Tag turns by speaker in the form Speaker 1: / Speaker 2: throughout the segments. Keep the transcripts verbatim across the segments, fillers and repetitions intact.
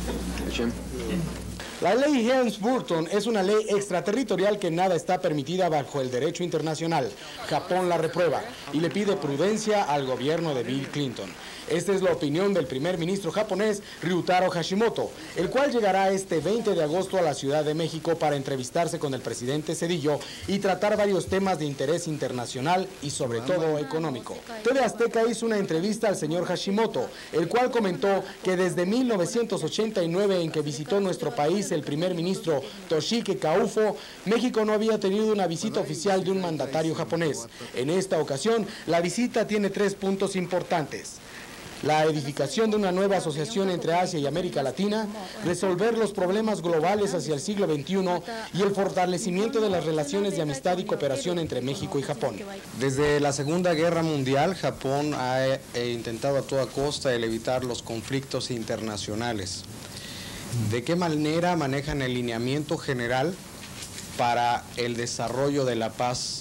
Speaker 1: La ley Helms-Burton es una ley extraterritorial que nada está permitida bajo el derecho internacional. Japón la reprueba y le pide prudencia al gobierno de Bill Clinton. Esta es la opinión del primer ministro japonés, Ryutaro Hashimoto, el cual llegará este veinte de agosto a la Ciudad de México para entrevistarse con el presidente Zedillo y tratar varios temas de interés internacional y sobre todo económico. T V Azteca hizo una entrevista al señor Hashimoto, el cual comentó que desde mil novecientos ochenta y nueve, en que visitó nuestro país el primer ministro Toshiki Kaufo, México no había tenido una visita oficial de un mandatario japonés. En esta ocasión, la visita tiene tres puntos importantes: la edificación de una nueva asociación entre Asia y América Latina, resolver los problemas globales hacia el siglo veintiuno y el fortalecimiento de las relaciones de amistad y cooperación entre México y Japón.
Speaker 2: Desde la Segunda Guerra Mundial, Japón ha eh, intentado a toda costa el evitar los conflictos internacionales. ¿De qué manera manejan el lineamiento general para el desarrollo de la paz?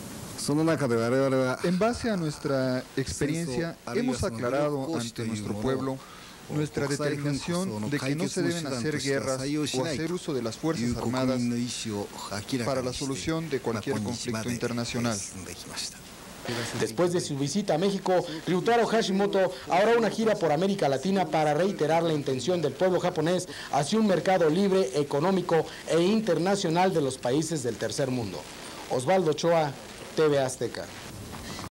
Speaker 3: En base a nuestra experiencia, hemos aclarado ante nuestro pueblo nuestra determinación de que no se deben hacer guerras o hacer uso de las Fuerzas Armadas para la solución de cualquier conflicto internacional.
Speaker 1: Después de su visita a México, Ryutaro Hashimoto hará una gira por América Latina para reiterar la intención del pueblo japonés hacia un mercado libre, económico e internacional de los países del tercer mundo. Osvaldo Ochoa, T V Azteca.